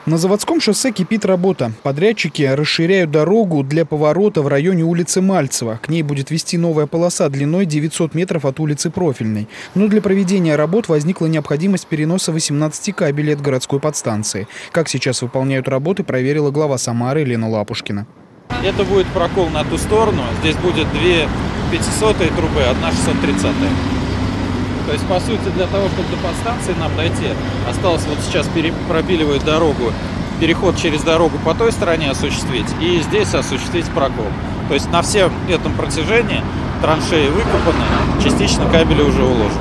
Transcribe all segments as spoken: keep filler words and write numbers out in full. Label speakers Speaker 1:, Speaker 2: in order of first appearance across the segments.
Speaker 1: На Заводском шоссе кипит работа. Подрядчики расширяют дорогу для поворота в районе улицы Мальцева. К ней будет вести новая полоса длиной девятьсот метров от улицы Профильной. Но для проведения работ возникла необходимость переноса восемнадцати кабелей от городской подстанции. Как сейчас выполняют работы, проверила глава Самары Лена Лапушкина.
Speaker 2: Это будет прокол на ту сторону. Здесь будет две пятисотые трубы, одна шестьсот тридцатая. То есть, по сути, для того, чтобы до подстанции нам дойти, осталось вот сейчас пропиливать дорогу, переход через дорогу по той стороне осуществить и здесь осуществить прокол. То есть на всем этом протяжении траншеи выкопаны, частично кабели уже уложены.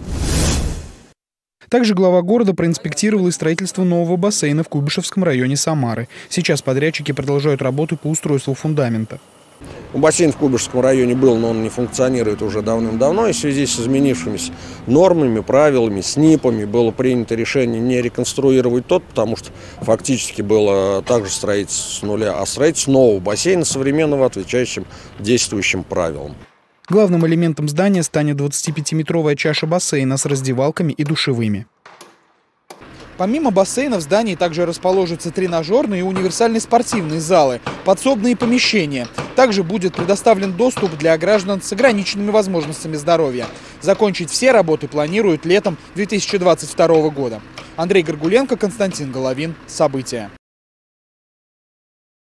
Speaker 1: Также глава города проинспектировал и строительство нового бассейна в Куйбышевском районе Самары. Сейчас подрядчики продолжают работы по устройству фундамента.
Speaker 3: Бассейн в Куйбышевском районе был, но он не функционирует уже давным-давно. И в связи с изменившимися нормами, правилами, СНИПами было принято решение не реконструировать тот, потому что фактически было также строительство с нуля, а строительство нового бассейна современного, отвечающим действующим правилам.
Speaker 1: Главным элементом здания станет двадцатипятиметровая чаша бассейна с раздевалками и душевыми. Помимо бассейна в здании также расположатся тренажерные и универсальные спортивные залы, подсобные помещения. Также будет предоставлен доступ для граждан с ограниченными возможностями здоровья. Закончить все работы планируют летом две тысячи двадцать второго года. Андрей Горгуленко, Константин Головин. События.